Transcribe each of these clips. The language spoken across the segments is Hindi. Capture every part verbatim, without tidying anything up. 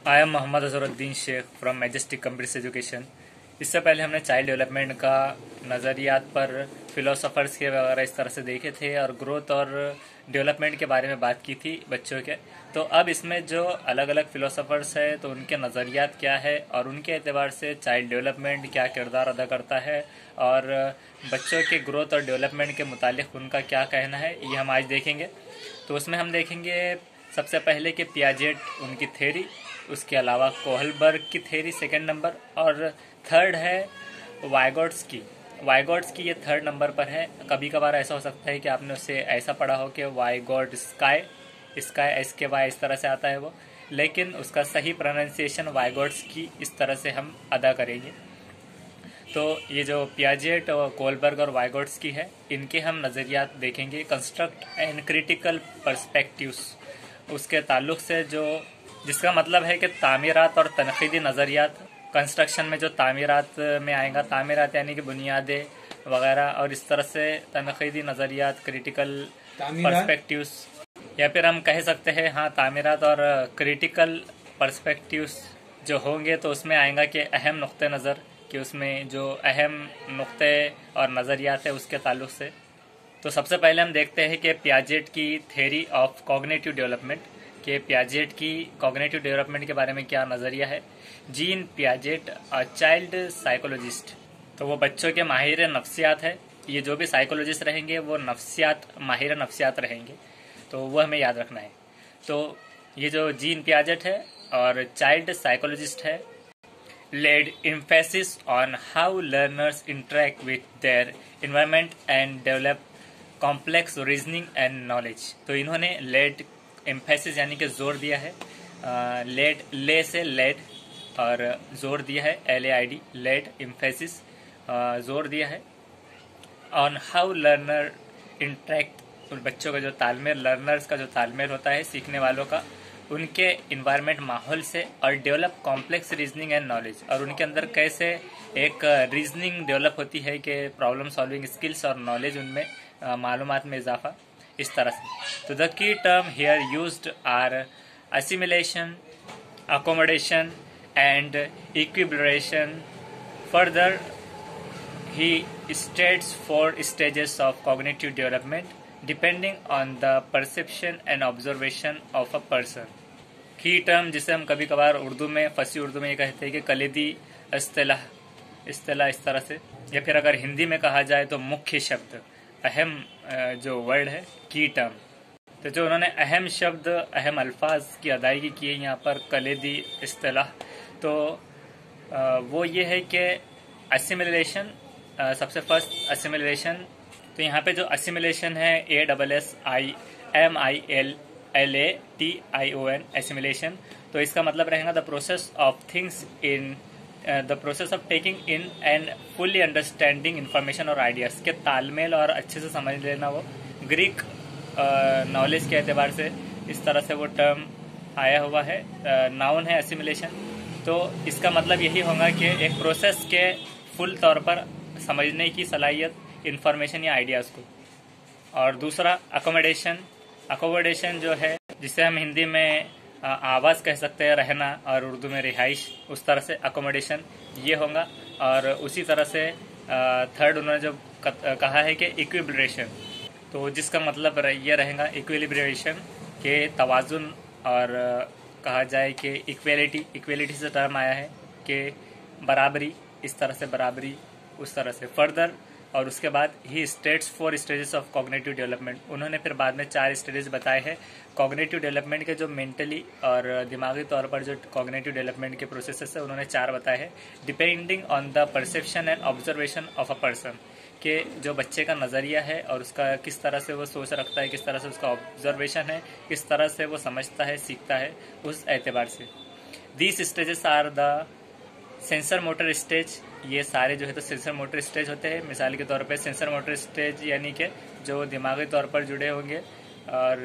I am Mohammad Azharuddin Shaikh from Majestic Computer Education. इससे पहले हमने चाइल्ड डेवलपमेंट का नज़रियात पर फिलोसोफर्स के वगैरह इस तरह से देखे थे और ग्रोथ और डेवलपमेंट के बारे में बात की थी बच्चों के। तो अब इसमें जो अलग अलग फिलोसोफर्स है तो उनके नज़रियात क्या है और उनके एतबार से चाइल्ड डेवलपमेंट क्या किरदार अदा करता है और बच्चों के ग्रोथ और डेवलपमेंट के मुतालिक उनका क्या कहना है, ये हम आज देखेंगे। तो उसमें हम देखेंगे सबसे पहले कि पियाजेट उनकी थ्योरी, उसके अलावा कोहलबर्ग की थ्योरी सेकंड नंबर, और थर्ड है वाइगोट्स की वाइगोट्स की ये थर्ड नंबर पर है। कभी कभार ऐसा हो सकता है कि आपने उससे ऐसा पढ़ा हो कि Vygotsky sky S K Y इस तरह से आता है वो, लेकिन उसका सही प्रोनाउंसिएशन वाइगोट्स की इस तरह से हम अदा करेंगे। तो ये जो पियाजेट और कोहलबर्ग और वाइगोट्स की है, इनके हम नज़रियात देखेंगे। कंस्ट्रक्ट एंड क्रिटिकल पर्सपेक्टिव्स उसके ताल्लुक से, जो जिसका मतलब है कि तामीरात और तनकीदी नज़रियात। कंस्ट्रक्शन में जो तामीरात में आएगा, तामीरात यानी कि बुनियादें वगैरह, और इस तरह से तनकीदी नज़रियात, क्रिटिकल पर्सपेक्टिव्स, या फिर हम कह सकते हैं हाँ तामीरात और क्रिटिकल पर्सपेक्टिव्स जो होंगे तो उसमें आएगा कि अहम नुक्ते नज़र, कि उसमें जो अहम नुक्ते और नज़रियात है उसके ताल्लुक से। तो सबसे पहले हम देखते हैं कि पियाजेट की थ्योरी ऑफ कॉग्निटिव डेवलपमेंट, कि पियाजेट की कॉग्निटिव डेवलपमेंट के बारे में क्या नज़रिया है। Jean Piaget a child psychologist, तो वो बच्चों के माहिर नफ्सियात है। ये जो भी साइकोलॉजिस्ट रहेंगे वो नफ्सियात माहिर नफ्सियात रहेंगे, तो वो हमें याद रखना है। तो ये जो जीन पियाजेट है और चाइल्ड साइकोलॉजिस्ट है, laid emphasis on how learners interact with their environment and develop complex reasoning and knowledge। तो इन्होंने laid emphasis यानी कि जोर दिया है, लेड ले से लेड और जोर दिया है, L A I D, laid emphasis जोर दिया है ऑन हाउ लर्नर इंटरेक्ट, बच्चों का जो तालमेल, लर्नर्स का जो तालमेल होता है सीखने वालों का, उनके इन्वायरमेंट माहौल से, और develop complex reasoning and knowledge, और उनके अंदर कैसे एक रीजनिंग डेवलप होती है कि प्रॉब्लम सॉल्विंग स्किल्स और नॉलेज उनमें, मालूमात में इजाफा, इस तरह से। तो the key term here used are assimilation, accommodation and equilibration. Further he states four stages of cognitive development depending on the perception and observation of a person। Key term जिसे हम कभी कभार उर्दू में, फसी उर्दू में ये कहते हैं कि कलीदी इस्तिलाह, इस्तिलाह इस तरह से, या फिर अगर हिंदी में कहा जाए तो मुख्य शब्द, अहम जो वर्ड है की टर्म। तो जो उन्होंने अहम शब्द, अहम अल्फाज की अदायगी की है यहाँ पर कलीदी इस्तिलाह, तो वो ये है कि असिमिलेशन, सबसे फर्स्ट असिमिलेशन। तो यहाँ पे जो असिमिलेशन है, A double S I M I L A T I O N एन, असिमिलेशन। तो इसका मतलब रहेगा the process of things in the process of taking in and fully understanding information और आइडियाज के तालमेल और अच्छे से समझ लेना। वो ग्रीक नॉलेज के एतबार से इस तरह से वो टर्म आया हुआ है, नाउन है असिमिलेशन। तो इसका मतलब यही होगा कि एक प्रोसेस के फुल तौर पर समझने की सलाहियत, इंफॉर्मेशन या आइडियाज़ को। और दूसरा अकोमोडेशन, अकोमोडेशन जो है जिसे हम हिंदी में आवाज़ कह सकते हैं, रहना, और उर्दू में रिहाइश, उस तरह से अकोमोडेशन ये होगा। और उसी तरह से थर्ड उन्होंने जो कहा है कि इक्विलिब्रेशन, तो जिसका मतलब ये रहेगा इक्विलिब्रेशन के तवाजुन, और कहा जाए कि इक्वेलिटी, इक्वेलिटी से टर्म आया है कि बराबरी, इस तरह से बराबरी, उस तरह से। फर्दर, और उसके बाद he states four stages of cognitive development, उन्होंने फिर बाद में चार स्टेजेस बताए हैं कॉग्निटिव डेवलपमेंट के, जो मेंटली और दिमागी तौर पर जो कॉग्निटिव डेवलपमेंट के प्रोसेसेस है उन्होंने चार बताए हैं, depending on the perception and observation of a person, कि जो बच्चे का नज़रिया है और उसका किस तरह से वो सोच रखता है, किस तरह से उसका ऑब्जर्वेशन है, किस तरह से वो समझता है, सीखता है, उस एतबार से। These stages are the sensor motor stage, ये सारे जो है तो सेंसर मोटर स्टेज होते हैं। मिसाल के तौर पे सेंसर मोटर स्टेज यानी कि जो दिमागी तौर पर जुड़े होंगे, और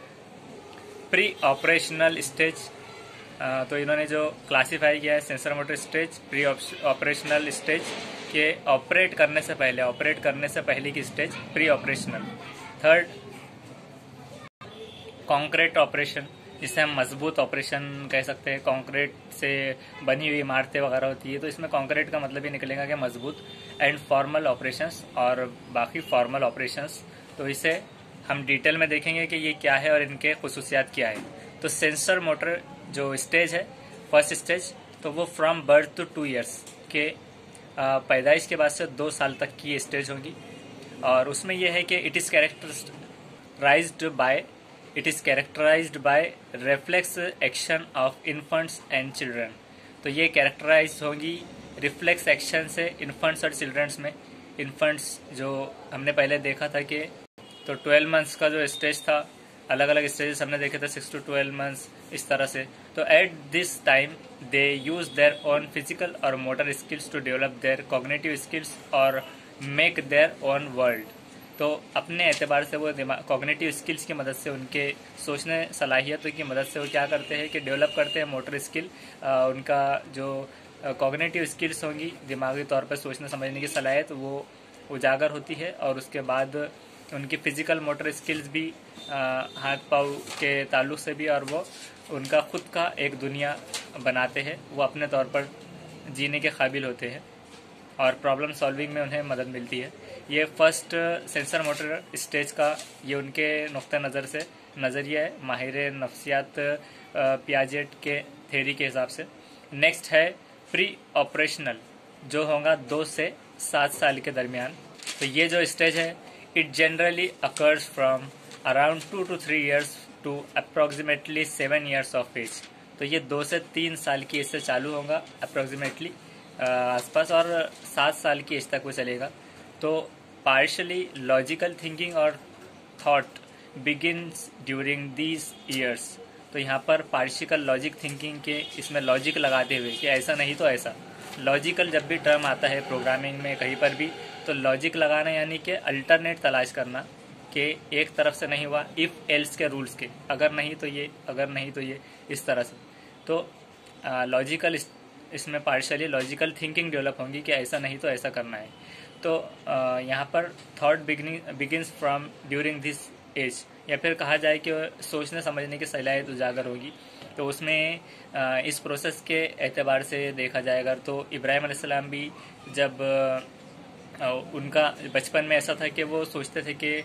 प्री ऑपरेशनल स्टेज, तो इन्होंने जो क्लासीफाई किया है sensor motor stage, pre operational stage के ऑपरेट करने से पहले, ऑपरेट करने से पहले की stage pre operational. Third concrete operation, जिसे हम मजबूत ऑपरेशन कह सकते हैं। कंक्रीट से बनी हुई इमारतें वगैरह होती है, तो इसमें कंक्रीट का मतलब ही निकलेगा कि मजबूत। एंड फॉर्मल ऑपरेशंस और बाकी फॉर्मल ऑपरेशंस, तो इसे हम डिटेल में देखेंगे कि ये क्या है और इनके खुसूसियात क्या है। तो सेंसर मोटर जो स्टेज है, फर्स्ट स्टेज, तो वो from birth to two years के पैदाइश के बाद से दो साल तक की ये स्टेज होगी। और उसमें यह है कि it is characterized by it is characterized by reflex action of infants and children. तो ये कैरेक्टराइज होंगी रिफ्लेक्स एक्शन से इन्फेंट्स और चिल्ड्रंस में। इन्फेंट्स जो हमने पहले देखा था कि तो ट्वेल्व मंथ्स का जो स्टेज था, अलग अलग स्टेजेस हमने देखे थे, सिक्स टू ट्वेल्व मंथ्स इस तरह से। तो at this time they use their own physical और motor skills to develop their cognitive skills और मेक देयर ओन वर्ल्ड। तो अपने एतबार से वो कॉग्निटिव स्किल्स की मदद से, उनके सोचने सलाहियतों की मदद से वो क्या करते हैं कि डेवलप करते हैं मोटर स्किल। उनका जो कॉग्निटिव स्किल्स होंगी, दिमागी तौर पर सोचने समझने की सलाहियत, वो उजागर होती है। और उसके बाद उनकी फिजिकल मोटर स्किल्स भी आ, हाथ पाँव के ताल्लुक से भी, और वो उनका खुद का एक दुनिया बनाते हैं, वो अपने तौर पर जीने के काबिल होते हैं और प्रॉब्लम सॉल्विंग में उन्हें मदद मिलती है। ये फर्स्ट सेंसर मोटर स्टेज का ये उनके नुक्ता नज़र से नज़रिया है माहिर नफ्सियात पियाजेट के थ्योरी के हिसाब से। नेक्स्ट है प्री ऑपरेशनल, जो होगा दो से सात साल के दरमियान। तो ये जो स्टेज है, it generally occurs from around to two three years to approximately seven years of age. तो ये दो से तीन साल की एज से चालू होगा अप्रोक्सीमेटली आसपास, और सात साल की एज तक वो चलेगा। तो पार्शली लॉजिकल थिंकिंग और thought begins during these years. तो यहाँ पर पार्शिकल लॉजिक थिंकिंग के इसमें लॉजिक लगाते हुए कि ऐसा नहीं तो ऐसा। लॉजिकल जब भी टर्म आता है प्रोग्रामिंग में कहीं पर भी, तो लॉजिक लगाना यानी कि अल्टरनेट तलाश करना कि एक तरफ से नहीं हुआ, इफ़ एल्स के रूल्स के, अगर नहीं तो ये, अगर नहीं तो ये, इस तरह से। तो लॉजिकल इस, इसमें पार्शियली लॉजिकल थिंकिंग डेवलप होंगी कि ऐसा नहीं तो ऐसा करना है। तो यहाँ पर thought beginning begins from during this age, या फिर कहा जाए कि सोचने समझने की सलाहियत उजागर होगी। तो उसमें इस प्रोसेस के एतबार से देखा जाएगा तो इब्राहिम अलैहिस्सलाम भी जब उनका बचपन में ऐसा था कि वो सोचते थे कि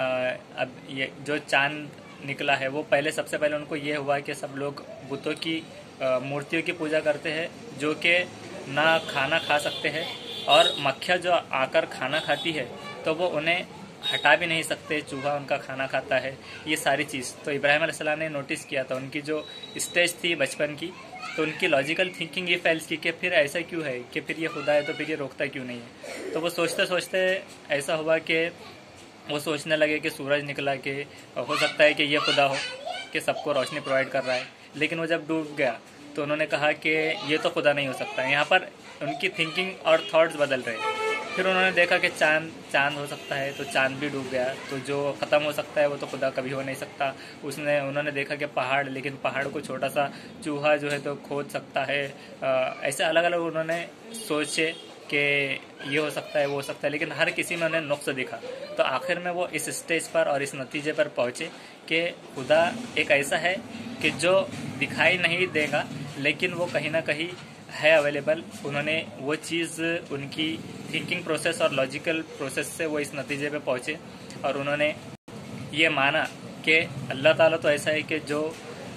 अब ये जो चांद निकला है, वो पहले सबसे पहले उनको ये हुआ कि सब लोग बुतों की मूर्तियों की पूजा करते हैं जो कि ना खाना खा सकते हैं, और मक्खियाँ जो आकर खाना खाती है तो वो उन्हें हटा भी नहीं सकते, चूहा उनका खाना खाता है, ये सारी चीज़। तो इब्राहिम अलैहिस्सलाम ने नोटिस किया था, उनकी जो स्टेज थी बचपन की, तो उनकी लॉजिकल थिंकिंग ये फैल्स की कि फिर ऐसा क्यों है, कि फिर ये खुदा है तो फिर ये रोकता क्यों नहीं है। तो वो सोचते सोचते ऐसा हुआ कि वो सोचने लगे कि सूरज निकला, कि हो सकता है कि ये खुदा हो कि सबको रोशनी प्रोवाइड कर रहा है। लेकिन वो जब डूब गया तो उन्होंने कहा कि ये तो खुदा नहीं हो सकता। यहाँ पर उनकी थिंकिंग और थॉट्स बदल रहे। फिर उन्होंने देखा कि चांद चांद हो सकता है, तो चांद भी डूब गया। तो जो ख़त्म हो सकता है वो तो खुदा कभी हो नहीं सकता। उसने उन्होंने देखा कि पहाड़, लेकिन पहाड़ को छोटा सा चूहा जो है तो खोद सकता है। ऐसे अलग अलग उन्होंने सोचे कि ये हो सकता है, वो हो सकता है, लेकिन हर किसी में उन्हें नुक्स दिखा। तो आखिर में वो इस स्टेज पर और इस नतीजे पर पहुँचे कि खुदा एक ऐसा है कि जो दिखाई नहीं देगा, लेकिन वो कहीं ना कहीं है अवेलेबल। उन्होंने वो चीज़, उनकी थिंकिंग प्रोसेस और लॉजिकल प्रोसेस से वो इस नतीजे पे पहुँचे, और उन्होंने ये माना कि अल्लाह ताला तो ऐसा है कि जो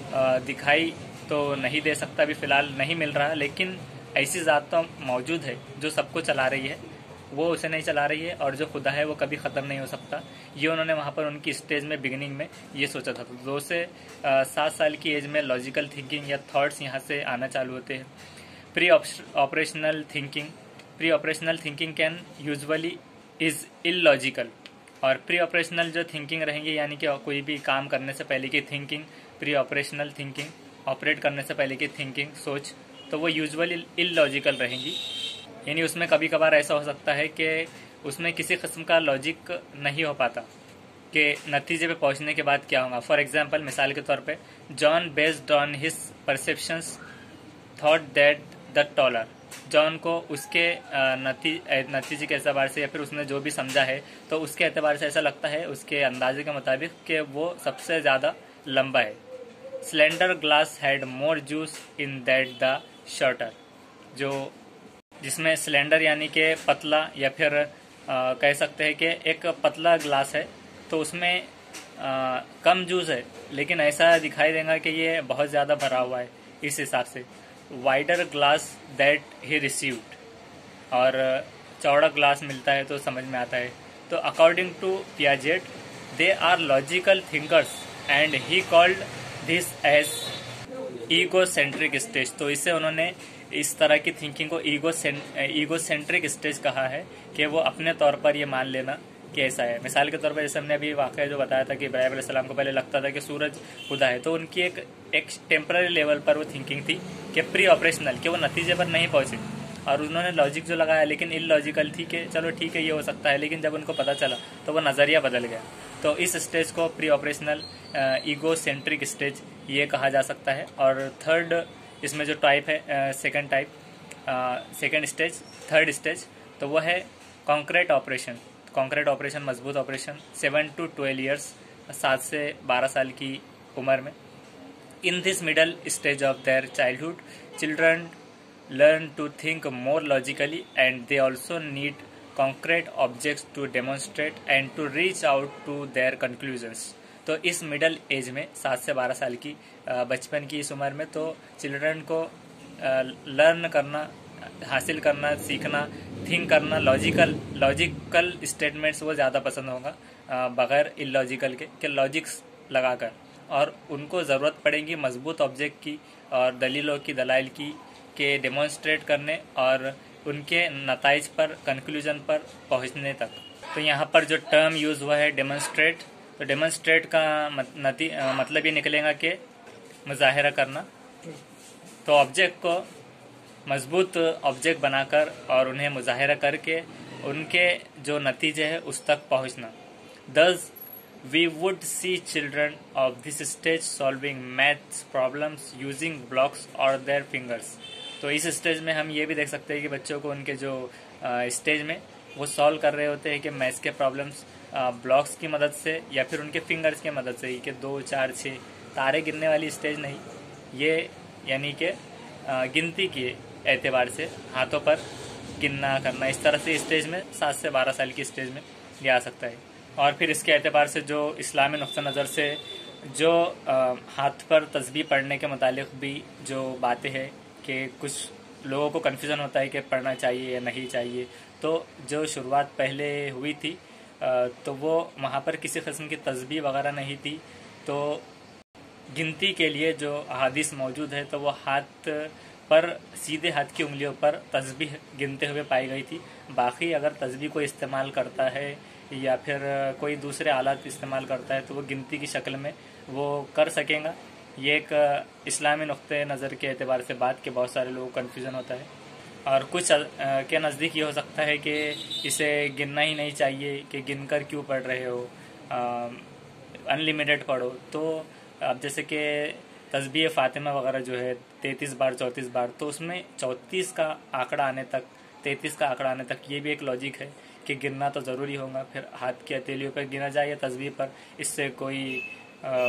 दिखाई तो नहीं दे सकता, अभी फ़िलहाल नहीं मिल रहा, लेकिन ऐसी ज़ात तो मौजूद है जो सबको चला रही है, वो उसे नहीं चला रही है, और जो खुदा है वो कभी ख़त्म नहीं हो सकता। ये उन्होंने वहाँ पर उनकी स्टेज में बिगिनिंग में ये सोचा था। तो दो से सात साल की एज में लॉजिकल थिंकिंग या थॉट्स यहाँ से आना चालू होते हैं। Preoperational thinking preoperational thinking can usually is illogical. और प्री ऑपरेशनल जो थिंकिंग रहेंगी, यानी कि कोई भी काम करने से पहले की thinking, preoperational thinking, operate करने से पहले की थिंकिंग, सोच, तो वो यूजुअली इलॉजिकल रहेंगी। यानी उसमें कभी कभार ऐसा हो सकता है कि उसमें किसी किस्म का लॉजिक नहीं हो पाता कि नतीजे पे पहुंचने के बाद क्या होगा। फॉर एग्जांपल, मिसाल के तौर पे, John based on his perceptions thought that the taller. John को उसके नतीजे के एतबार से, या फिर उसने जो भी समझा है, तो उसके एतबार से ऐसा लगता है, उसके अंदाजे के मुताबिक, कि वो सबसे ज़्यादा लंबा है। Slender glass had more juice in that the shorter, जो जिसमें स्लेंडर यानी कि पतला, या फिर आ, कह सकते हैं कि एक पतला ग्लास है तो उसमें आ, कम जूस है, लेकिन ऐसा दिखाई देगा कि ये बहुत ज़्यादा भरा हुआ है। इस हिसाब से wider glass that he received, और चौड़ा ग्लास मिलता है तो समझ में आता है। तो according to Piaget they are logical thinkers and he called this age egocentric stage. तो इससे उन्होंने इस तरह की थिंकिंग को ईगो ईगो सेंट्रिक स्टेज कहा है, कि वो अपने तौर पर ये मान लेना कि ऐसा है। मिसाल के तौर पर जैसे हमने अभी वाक़या जो बताया था कि इब्राहिम अलैहिस्सलाम को पहले लगता था कि सूरज खुदा है, तो उनकी एक एक टेम्पररी लेवल पर वो थिंकिंग थी कि प्री ऑपरेशनल, कि वो नतीजे पर नहीं पहुंचे, और उन्होंने लॉजिक जो लगाया लेकिन इलॉजिकल थी कि चलो ठीक है ये हो सकता है, लेकिन जब उनको पता चला तो वो नज़रिया बदल गया। तो इस स्टेज को preoperational egocentric stage ये कहा जा सकता है। और थर्ड इसमें जो टाइप है, second type, second stage, third stage, तो वो है कॉन्क्रीट ऑपरेशन। कॉन्क्रीट ऑपरेशन मजबूत operation, seven to twelve years, सात से बारह साल की उम्र में। In this middle stage of their childhood children learn to think more logically, and they also need concrete objects to demonstrate and to reach out to their conclusions। तो इस मिडल एज में, सात से बारह साल की बचपन की इस उम्र में, तो चिल्ड्रन को लर्न करना, हासिल करना, सीखना, थिंक करना, लॉजिकल लॉजिकल स्टेटमेंट्स वो ज़्यादा पसंद होगा बगैर इलॉजिकल के, के लॉजिक्स लगाकर, और उनको ज़रूरत पड़ेगी मजबूत ऑब्जेक्ट की और दलीलों की, दलाइल की के डेमोन्स्ट्रेट करने और उनके नताइज पर, कंक्लूजन पर पहुंचने तक। तो यहाँ पर जो टर्म यूज़ हुआ है डेमोन्स्ट्रेट, तो डेमोन्स्ट्रेट का नती मतलब ये निकलेगा कि मुजाहिरा करना। तो ऑब्जेक्ट को मजबूत ऑब्जेक्ट बनाकर और उन्हें मुजाहिरा करके उनके जो नतीजे हैं उस तक पहुँचना। दस we would see children of this stage solving maths problems using blocks or their fingers। तो इस स्टेज में हम ये भी देख सकते हैं कि बच्चों को उनके जो स्टेज में वो सॉल्व कर रहे होते हैं कि मैथ्स के प्रॉब्लम्स ब्लॉक्स की मदद से या फिर उनके फिंगर्स की मदद से, कि दो चार छः तारे गिनने वाली स्टेज नहीं, ये यानी कि गिनती के एतबार से हाथों पर गिनना करना, इस तरह से स्टेज में सात से बारह साल की स्टेज में ये आ सकता है। और फिर इसके एतबार से जो इस्लामी नुक्ता नज़र से जो आ, हाथ पर तस्बीह पढ़ने के मुतालिक भी जो बातें हैं कि कुछ लोगों को कन्फ्यूज़न होता है कि पढ़ना चाहिए या नहीं चाहिए, तो जो शुरुआत पहले हुई थी आ, तो वो वहाँ पर किसी किस्म की तस्बीह वगैरह नहीं थी। तो गिनती के लिए जो अहादीस मौजूद है तो वो हाथ पर, सीधे हाथ की उंगलियों पर तस्बीह गिनते हुए पाई गई थी। बाकी अगर तस्बीह को इस्तेमाल करता है या फिर कोई दूसरे आलात इस्तेमाल करता है तो वो गिनती की शक्ल में वो कर सकेगा। ये एक इस्लामी नुक्ते नज़र के एतबार से बात के बहुत सारे लोगों को कन्फ्यूज़न होता है, और कुछ के नज़दीक ये हो सकता है कि इसे गिनना ही नहीं चाहिए, कि गिनकर क्यों पढ़ रहे हो, अनलिमिटेड पढ़ो। तो अब जैसे कि तस्बीह फ़ातिमा वगैरह जो है तैंतीस बार चौंतीस बार, तो उसमें चौंतीस का आंकड़ा आने तक, तैंतीस का आंकड़ा आने तक ये भी एक लॉजिक है कि गिनना तो ज़रूरी होगा। फिर हाथ की हथेलियों पर गिना जाए या तस्बीह पर, इससे कोई आ,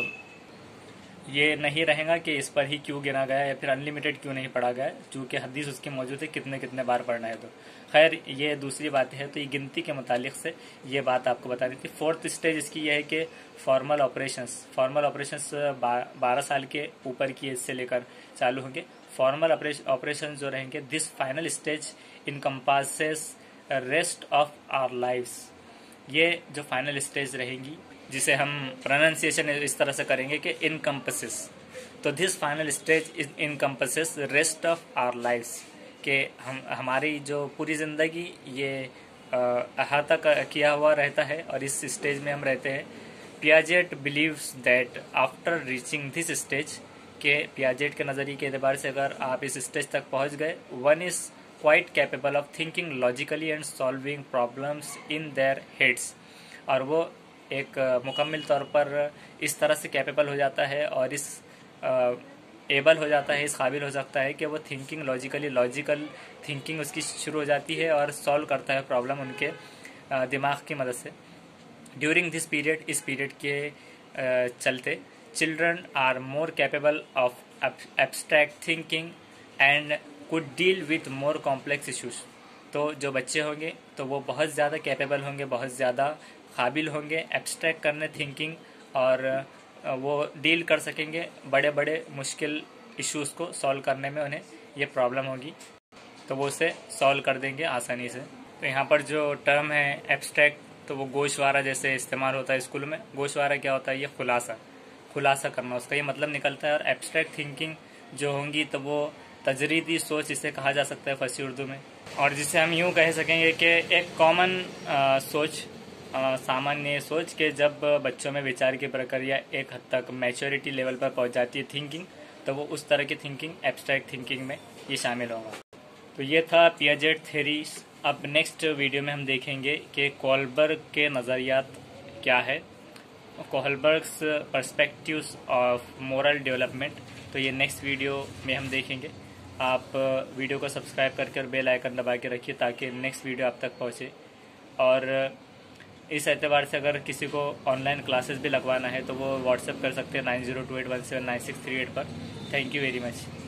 ये नहीं रहेगा कि इस पर ही क्यों गिना गया या फिर अनलिमिटेड क्यों नहीं पढ़ा गया, चूँकि हदीस उसकी मौजूद है कितने कितने बार पढ़ना है। तो खैर ये दूसरी बात है। तो ये गिनती के मुतालिक से ये बात आपको बता दी थी। फोर्थ स्टेज इसकी यह है कि फॉर्मल ऑपरेशंस फॉर्मल ऑपरेशंस बारह साल के ऊपर की एज से लेकर चालू होंगे। फॉर्मल ऑपरेशन जो रहेंगे, this final stage encompasses rest of our lives. ये जो फाइनल स्टेज रहेंगी जिसे हम प्रोनाउंसिएशन इस तरह से करेंगे कि इनकम्पसेस। तो this final stage is encompasses rest of our lives, कि हम हमारी जो पूरी ज़िंदगी ये अहाता किया हुआ रहता है और इस स्टेज में हम रहते हैं। Piaget believes that after reaching this stage, के पियाजेट के नज़रिए के एतबार से अगर आप इस स्टेज तक पहुंच गए, one is quite capable of thinking logically and solving problems in their heads. और वो एक मुकम्मल तौर पर इस तरह से कैपेबल हो जाता है और इस एबल हो जाता है, इस काबिल हो सकता है कि वो थिंकिंग लॉजिकली लॉजिकल थिंकिंग उसकी शुरू हो जाती है और सॉल्व करता है प्रॉब्लम उनके दिमाग की मदद से। ड्यूरिंग दिस पीरियड, इस पीरियड के चलते children are more capable of ab- abstract thinking and could deal with more complex issues. तो जो बच्चे होंगे तो वो बहुत ज़्यादा कैपेबल होंगे, बहुत ज़्यादा काबिल होंगे एब्स्ट्रैक्ट करने थिंकिंग, और वो डील कर सकेंगे बड़े बड़े मुश्किल इश्यूज़ को सॉल्व करने में। उन्हें ये प्रॉब्लम होगी तो वो उसे सॉल्व कर देंगे आसानी से। तो यहाँ पर जो टर्म है एब्स्ट्रैक्ट, तो वो गोशवारा जैसे इस्तेमाल होता है स्कूल में। गोशवारा क्या होता है? ये खुलासा खुलासा करना, उसका ये मतलब निकलता है। और एब्स्ट्रैक्ट थिंकिंग जो होंगी तो वो तजरीदी सोच इसे कहा जा सकता है फंसी उर्दू में, और जिसे हम यूँ कह सकेंगे कि एक कॉमन सोच, आ, सामान्य सोच के जब बच्चों में विचार की प्रक्रिया एक हद तक मैच्योरिटी लेवल पर पहुंच जाती है थिंकिंग, तो वो उस तरह की थिंकिंग एब्स्ट्रैक्ट थिंकिंग में ये शामिल होगा। तो ये था पियाजेट थ्योरी। अब नेक्स्ट वीडियो में हम देखेंगे कि कोहलबर्ग के नज़रियात क्या है, Kohlberg's perspectives of moral development. तो ये नेक्स्ट वीडियो में हम देखेंगे। आप वीडियो को सब्सक्राइब करके और बेल आइकन दबा के रखिए ताकि नेक्स्ट वीडियो आप तक पहुँचे। और इस एतबार से अगर किसी को ऑनलाइन क्लासेस भी लगवाना है तो वो व्हाट्सएप कर सकते हैं nine zero two eight one seven nine six three eight पर। Thank you very much.